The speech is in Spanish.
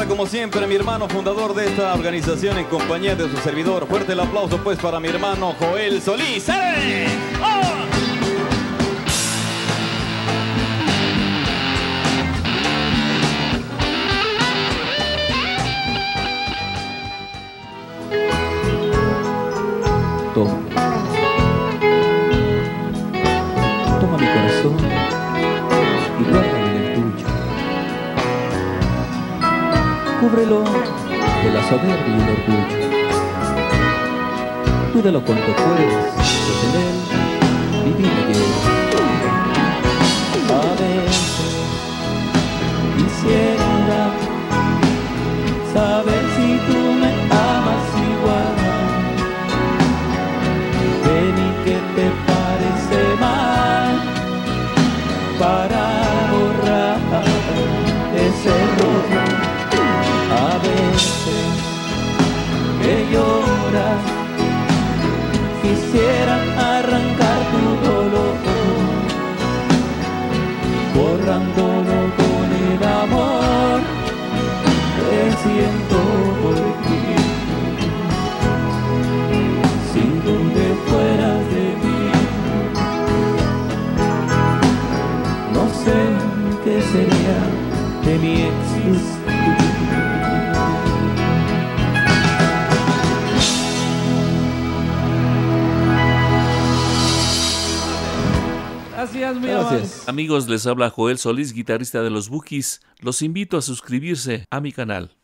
fiesta como siempre, mi hermano fundador de esta organización en compañía de su servidor. Fuerte el aplauso pues para mi hermano Joel Solís. ¡Eh! ¡Oh! Toma mi corazón y guárdalo en el tuyo. Cúbrelo de la soberbia y el orgullo. Cuídalo cuanto puedas, pues en él vivir me llevo. A veces quisiera saber si tú me amas igual. ¿Qué te parece mal para borrar ese error? A veces que lloras quisiera arrancar tu dolor, borrándolo con el amor que siento por ti. Si donde fueras de mí, no sé qué sería de mi existir. Gracias, mi Gracias. amigos, les habla Joel Solís, guitarrista de Los Bukis. Los invito a suscribirse a mi canal.